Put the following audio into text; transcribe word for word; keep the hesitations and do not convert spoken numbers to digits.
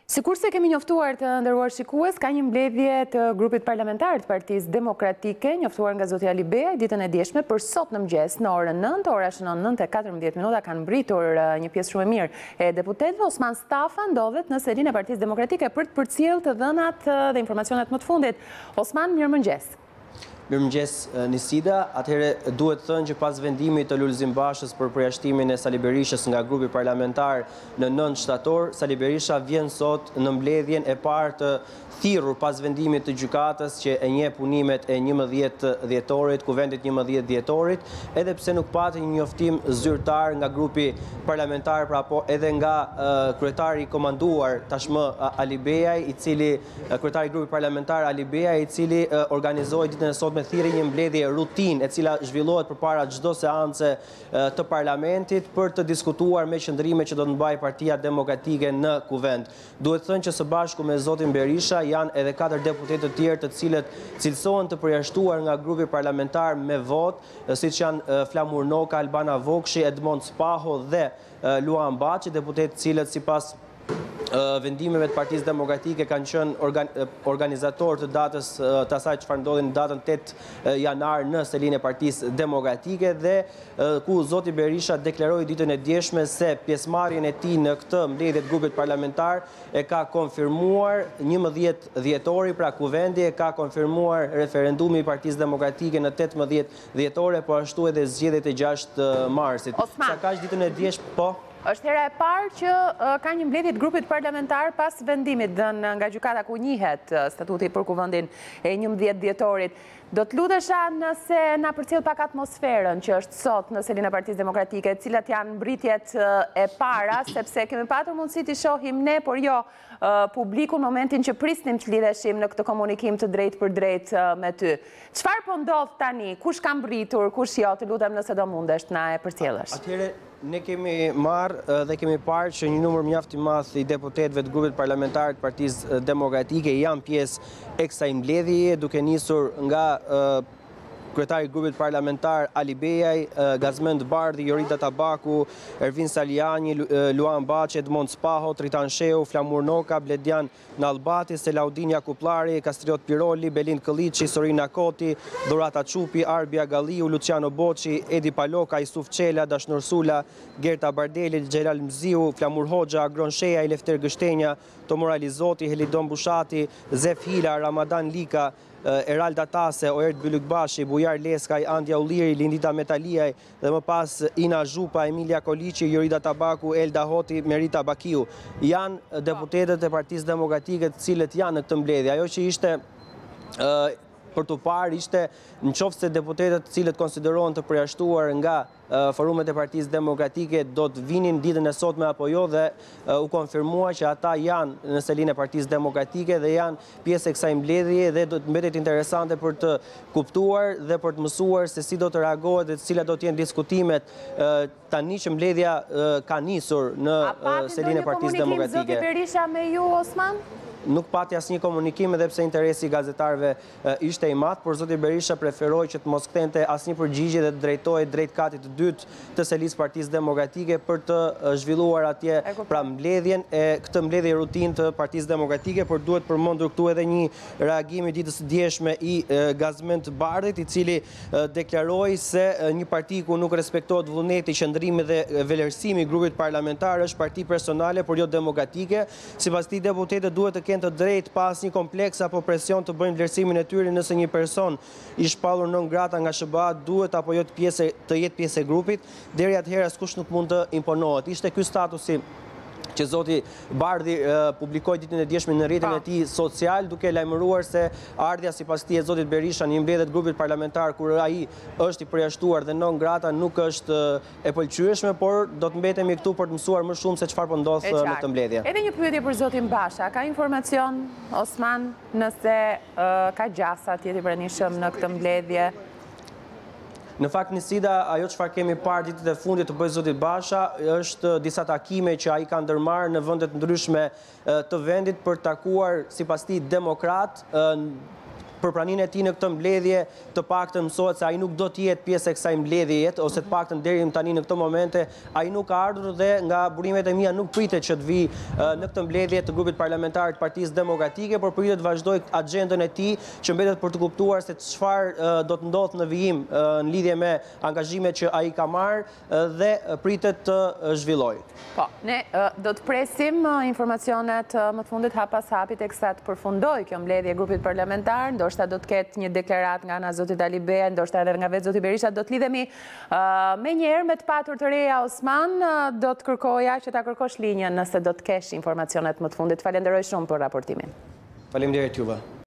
Sikur se kemi njoftuar të nderuar shikues, ka një mbledhje të grupit parlamentar të Partisë Demokratike, njoftuar nga zoti Ali Beja ditën e dieshme për sot në mëngjes në orën nëntë, ora shënon nëntë e katërmbëdhjetë minuta, kanë mbritur një pjesë shumë e mirë e deputetëve. Osman Stafa ndodhet në selinë e Partisë Demokratike për të përcjellë të dhënat dhe informacionet më të fundit. Osman, mirëmëngjes. Mirëmëngjes Nisida, atëherë duhet thënë që pas vendimit të Lulzim Bashës për përjashtimin e Sali Berishës nga grupi parlamentar në nëntë shtator, Sali Berisha vjen sot në mbledhjen e parë të thirrur pas vendimit të gjykatës që e njeh punimet e njëmbëdhjetë dhjetorit, kuvendit njëmbëdhjetë dhjetorit, edhe pse nuk pati një njoftim zyrtar nga grupi parlamentar, pra po edhe nga uh, kryetari i komanduar tashmë Ali Bejaj, i cili uh, kryetari i grupit parlamentar Ali Bejaj, i cili uh, organizoi ditën e sotme thirrje një mbledhje rutinë e cila zhvillohet përpara çdo seance uh, të parlamentit për të diskutuar me qëndrimet që do të mbajë Partia Demokratike në kuvend. Duhet thënë që së bashku me zotin Berisha janë edhe katër deputetë të tjerë të cilët cilësohen të përjashtuar nga grupi parlamentar me votë, siç janë Flamur Noka, Albana Vokshi, Edmond Spaho dhe Luan Baçi, deputetë të cilët sipas vendimeve të Partisë Demokratike kanë qenë organizator të datës të asaj çfarë ndodhi në datën tetë janar në selinë e Partisë Demokratike dhe ku zoti Berisha deklaroi ditën e dieshme se pjesëmarrjen e tij në këtë mbledhje të grupit parlamentar e ka konfirmuar njëmbëdhjetë dhjetori, pra kuvendi e ka konfirmuar referendumi i Partisë Demokratike në tetëmbëdhjetë dhjetore, po ashtu edhe zgjedhjet e gjashtë marsit. Sa kaq ditën e dieshme, po është hera e parë që uh, ka një mbledhje të grupit parlamentar pas vendimit dhënë nga gjykata ku njihet uh, statuti për kuvendin e njëmbëdhjetë dhjetorit. Do të lutesha nëse na përcjell pak atmosferën që është sot në selinë e Partisë Demokratike, cilat janë mbritjet uh, e para, sepse kemi patur mundësi të shohim ne, por jo uh, publiku në momentin që prisnim të lidheshim në këtë komunikim të drejtë për drejtë uh, me ty. Çfarë po ndodh tani? Kush ka mbritur, kush jo? Të lutem nëse do mundesh të na e përcjellësh. Atëherë ne kemi marrë dhe kemi parë që një numër mjaft i madh i deputetëve të grupit parlamentar të Partisë Demokratike janë pjesë e kësaj mbledhjeje, duke nisur nga uh, kryetari i grupit parlamentar Ali Bejaj, Gazmend Bardhi, Jorita Tabaku, Ervin Saliani, Luan Baçi, Edmond Spaho, Tritan Sheu, Flamur Noka, Bledjan Nallbati, Selaudin Jakuplari, Kastriot Piroli, Belin Këlliçi, Sorina Koti, Dhurata Çupi, Arbia Galliu, Luciano Boçi, Edi Paloka, Isuf Çela, Dashnur Sula, Gerta Bardeli, Xhelal Mziu, Flamur Hoxha, Agron Sheja, Lefter Gështenja, Tomorali Zoti, Helidon Bushati, Zef Hila, Ramadan Lika, Eralda Tase, Oert Bylykbashi, Bujar Leskaj, Andja Ulliri, Lindita Metaliaj dhe më pas Ina Zhupa, Emilia Koliqi, Jorida Tabaku, Elda Hoti, Merita Bakiu. Janë deputetët e Partisë Demokratike të cilët janë në këtë mbledhje. Ajo që ishte uh, për të parë ishte në qoftë se deputetët të cilët konsiderohen të përjashtuar nga uh, forumet e Partisë Demokratike do të vinin ditën e sotme apo jo dhe uh, u konfirmua që ata janë në selinë e Partisë Demokratike dhe janë pjesë e kësaj mbledhjeje dhe do të mbetet interesante për të kuptuar dhe për të mësuar se si do të reagohet dhe cilat do të jenë diskutimet uh, tani që mbledhja uh, ka nisur në uh, selinë e Partisë Demokratike. A pati ndonjë komunikim zoti Berisha me ju, Osman? Nuk pati asnjë komunikim edhe pse interesi i gazetarëve e, ishte i madh, por zoti Berisha preferoi që të mos kthente asnjë përgjigje dhe të drejtohej drejt katit të dytë të selisë Partisë Demokratike për të e, zhvilluar atje pra mbledhjen e këtë mbledhje rutinë të Partisë Demokratike, por duhet përmendur këtu edhe një reagim i ditës së dieshme i e, Gazmend Bardhit, i cili e, deklaroi se e, një parti ku nuk respektohet vullneti, qëndrimi dhe vlerësimi i grupit parlamentar është parti personale, por jo demokratike. Sipas tij deputetët duhet të kënë të drejt pas një kompleks apo presion të bëjnë vlerësimin e tyre nëse një person i shpallur non grata nga S B A duhet apo jo të, pjesë, të jetë pjesë e grupit, deri atëherë askush nuk mund të imponohet. Ishte ky statusi që zoti Bardhi uh, publikoi ditën e dieshme në rrjetin e tij social, duke lajmëruar se ardhja sipas tij e zotit Berisha në një mbledhje të grupit parlamentar kur ai është i përjashtuar dhe non grata nuk është uh, e pëlqyeshme, por do të mbetemi këtu për të mësuar më shumë se çfarë po ndodh uh, në këtë mbledhje. Edhe një pyetje për zotin Basha, ka informacion Osman nëse uh, ka gjasa të jetë i pranishëm në këtë mbledhje? Në fakt, Nisida, ajo çfarë kemi parë ditët e fundit të bëjë zoti Basha është disa takime që ai ka ndërmarrë në vende të ndryshme të vendit për takuar sipas tij demokrat për praninë e tij në këtë mbledhje të paktën mësohet se ai nuk do të jetë pjesë e kësaj mbledhjeje, ose të paktën deri tani në këtë momente ai nuk ka ardhur dhe nga burimet e mia nuk pritet që të vi në këtë mbledhje të grupit parlamentar të Partisë Demokratike, por pritet të vazhdoj agjendën e tij që mbetet për të kuptuar se çfarë do të ndodhë në vijim në lidhje me angazhimet që ai ka marrë dhe pritet të zhvillojë. Po, ne do të presim informacionet më të fundit hap pas hapi teksa të përfundoj kjo mbledhje e grupit parlamentar, ndoshta do të ketë një deklarat nga ana zotit Ali Bea, ndoshta edhe nga vetë zoti Berisha. Do të lidhemi me njerë me të patur të reja Osman, do të kërkoja që ta kërkosh linjën nëse do të kesh informacionet më të fundit. Falenderoj shumë për raportimin. Faleminderit juve.